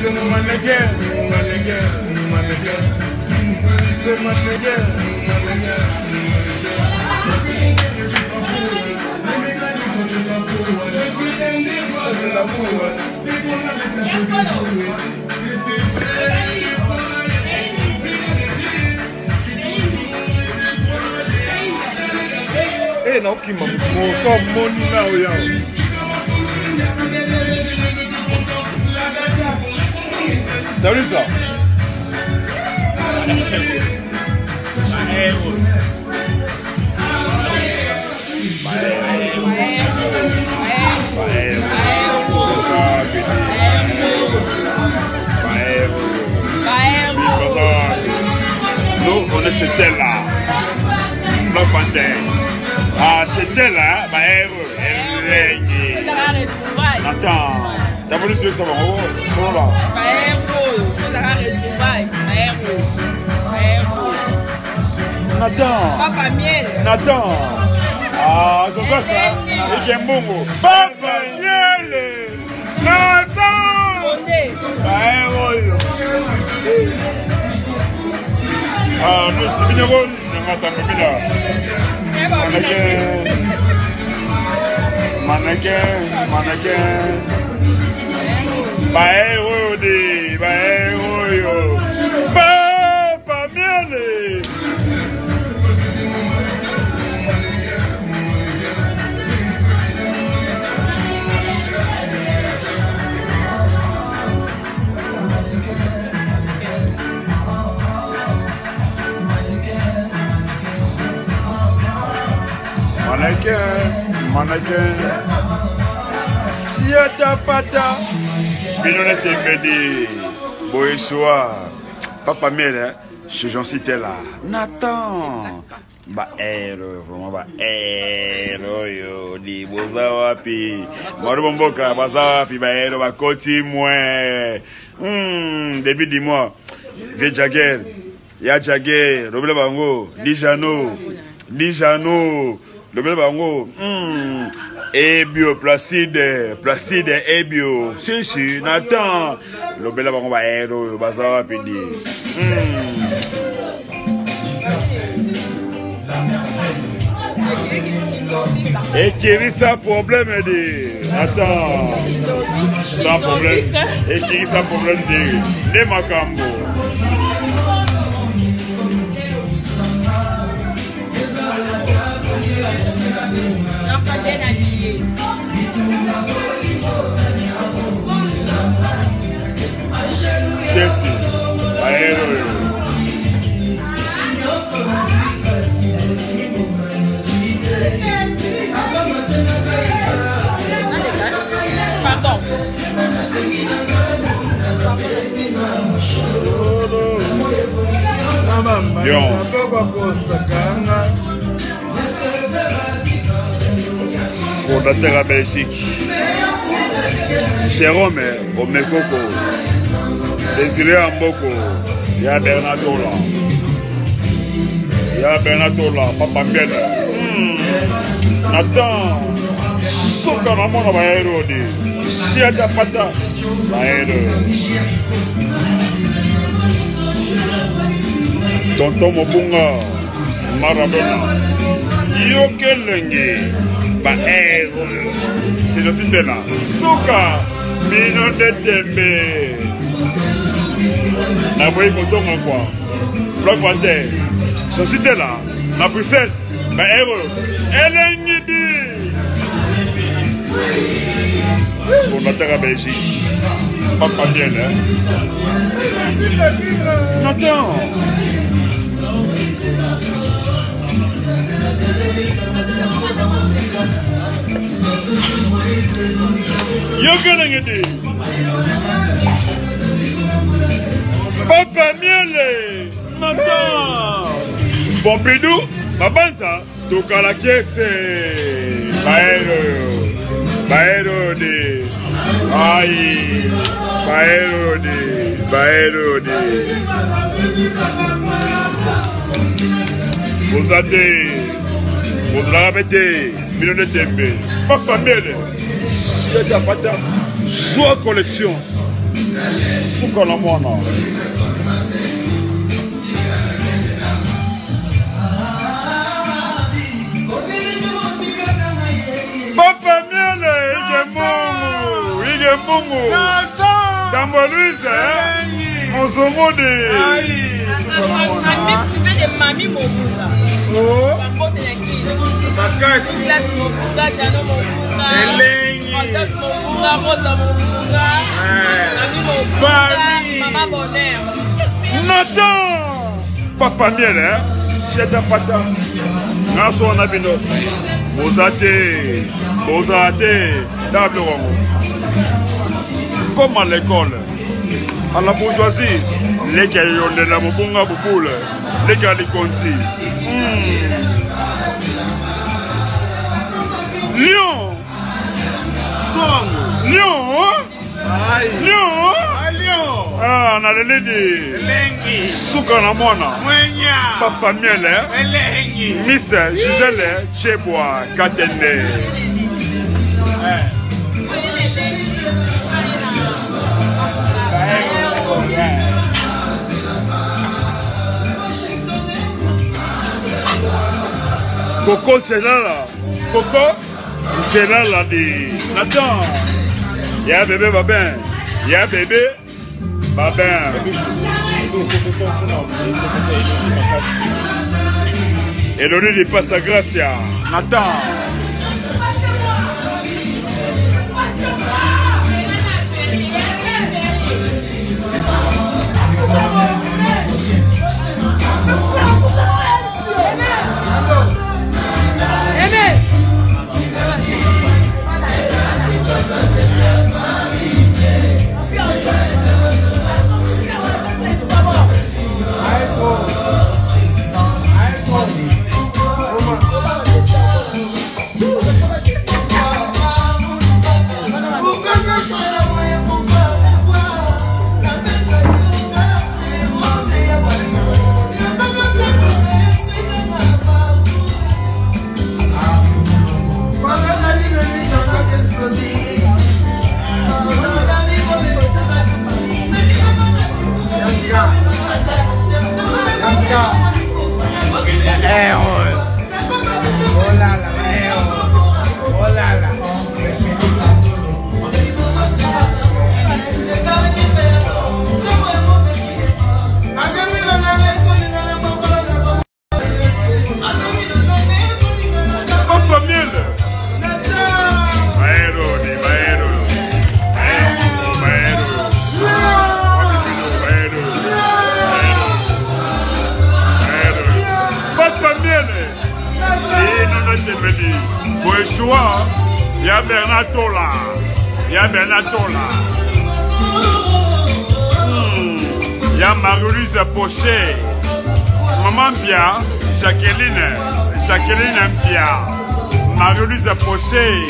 Eh, non, qui m'a fait mon numéro. T'as vu ça? Nous, on est chez tel là. Ah, c'était là, attends, t'as voulu suivre ça, là. Nathan. Ah, je veux ça. Et j'aime beaucoup. Papa Miel. Nathan. Ah, nous, c'est bien heureux. Mannequin. Papa Miel. Mannequin. Siata pata. Binone Tembedi. Boissoir. Papa Miel, hein. Je j'en citais là. Nathan. Vraiment yo. Di bozawapi. Marubomboka, bazawapi, bakoti moué. Début du mois. Vieux Jagger. Ya Jagger. Robele Bango. Dijano. Le bel bango, Ebio, Placide, Ebio, si, Nathan, le bel bango va héros, bazaar pidi. Et qui ça problème de, attends, sans problème, et qui ça problème de Macambo. Fondateur à Belgique. Jérôme Omekoko. Désiré Amboko. Il y a Bernatola. Papa Miel. Nathan. Sokaramona Baérodi. Siata Pata. Tonton Mobunga. Maradona. Yokelenge. C'est le site là. Soka. Mino de Tembe. La voyez qu'on tombe quoi. Bloc Water. Ce site là. La Bruxelles. Elle est nidi. Fondateur à Belgique. Papa Miel, hein. Nathan. Yokelengedi. Papa Miel. Nathan. Pompidou. Babanza. Toka la caisse. Baero de. Aïe. Baero de. Vous avez. Vous l'avez Mino de Tembe. Papa Miel. Joie collection. Suka na mwana. Papa miele, ige mungu. Tambo Luise, Monsomode. Ami privé de Mami Mobuga. Papote ya kile. Makasi. Classe Mobuga, Jano Mobuga. Elengi. Fantas Mobuga, Rosa Mobuga. Mami Mobuga. Mama Bonheur. Nathan. Papa miele, cheta pata. Naso na bino. Bozate. Table rongo. Comme à l'école. À la bourgeoisie, les gars ont de la mobunga bouboule, les gars les consi. Lion! Lion! Lion! Ah, on a les lady. Souka na mwana. Papa miele. Miss Gisèle Chebois Katende. Coco, c'est là. Coco, c'est là dit. Attends. Y'a bébé, va bien. Y'a bébé, va bien. Et l'on dit passe à Gracia. Nathan. Y'a Marie-Louise Pochet, Maman Pia, Jacqueline Pia, Marie-Louise Pochet.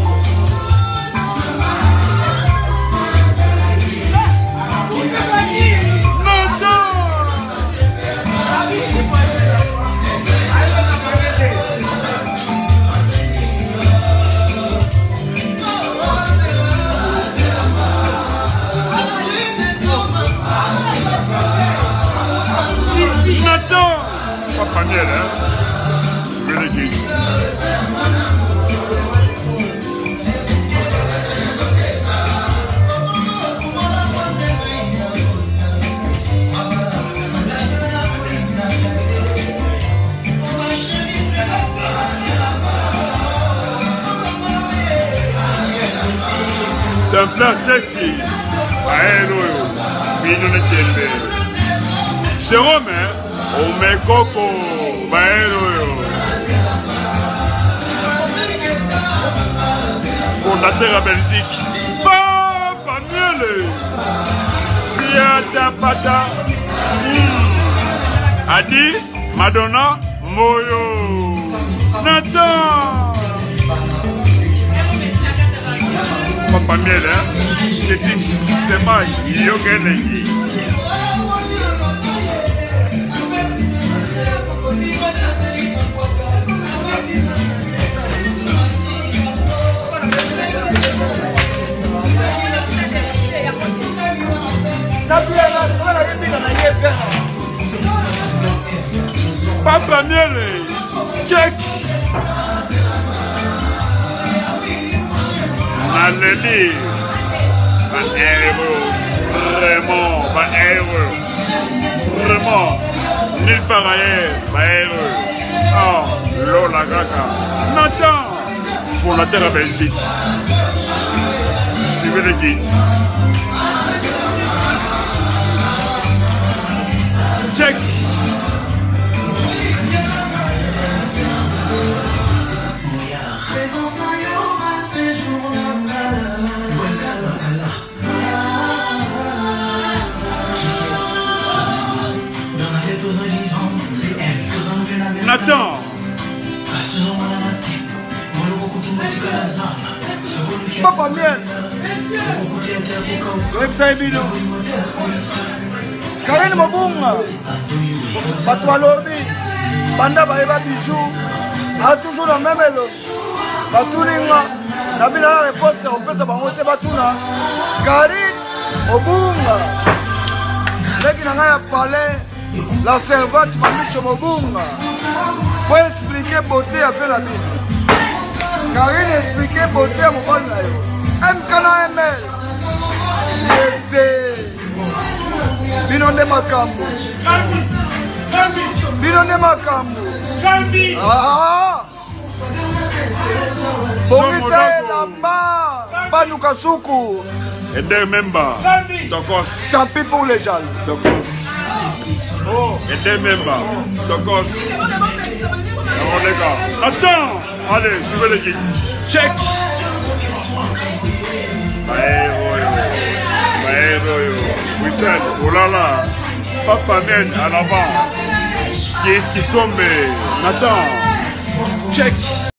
Papa miel, hein? Really good. C'est un plat sexy. Aéro, mignon et télé. Jérôme, hein? On met coco, fondateur à Belgique. Papa miele, siata pata, Adi, Madonna, Moyo, Nathan. Papa miele, c'est c'est moi, Yogenegi. Papa Miele, check. Allez, un héros, vraiment, un héros, vraiment, nulle part ailleurs, un héros. Ah, Lola Gaga, Nathan, fondateur à Belgique. Suivez le guide. Check. Nathan. Papa Miel. Website bino. Karine Mobunga. Batwalobi. Banda Baeba Bijou. A toujours la même éloge. Batulinga. Nabila la réponse on peut savoir Batuna. Karine Mobunga. Leki na ngaya palais. La servante Mamicho Mobunga. Faut expliquer beauté à faire la vie. Karine expliquer beauté à mon bon naïo. MKNA ML. Binonde Makambo. Binonde Makambo. Ah. Bongisa Lamba. Banuka Suku. Et deux membres. Tokos. Tant pis pour les jaloux. Tokos. Et deux membres. Tokos. Alors les gars. Attends. Allez, suivez le guide. Check. Wissel, oh là là. Papa Miel en avant. Qui est-ce qui sombre? Nathan. Check.